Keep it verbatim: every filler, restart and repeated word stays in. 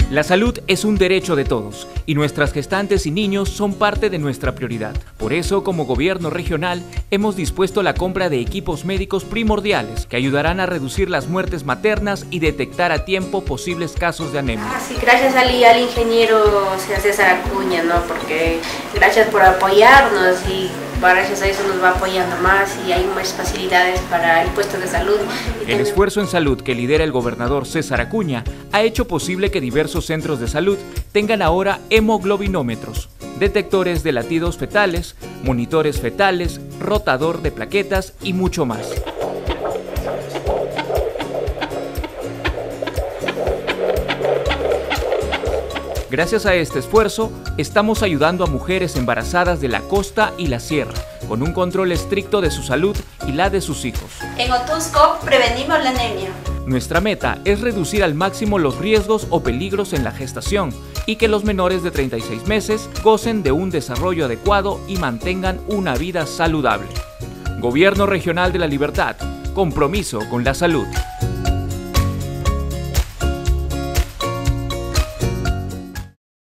La salud es un derecho de todos y nuestras gestantes y niños son parte de nuestra prioridad. Por eso, como gobierno regional, hemos dispuesto la compra de equipos médicos primordiales que ayudarán a reducir las muertes maternas y detectar a tiempo posibles casos de anemia. Ah, sí, gracias al, al ingeniero César Acuña, ¿no? Porque gracias por apoyarnos y gracias a eso nos va apoyando más y hay más facilidades para el puesto de salud. Y el esfuerzo en salud que lidera el gobernador César Acuña ha hecho posible que diversos centros de salud tengan ahora hemoglobinómetros, detectores de latidos fetales, monitores fetales, rotador de plaquetas y mucho más. Gracias a este esfuerzo, estamos ayudando a mujeres embarazadas de la costa y la sierra, con un control estricto de su salud y la de sus hijos. En Otusco prevenimos la anemia. Nuestra meta es reducir al máximo los riesgos o peligros en la gestación y que los menores de treinta y seis meses gocen de un desarrollo adecuado y mantengan una vida saludable. Gobierno Regional de la Libertad, compromiso con la salud.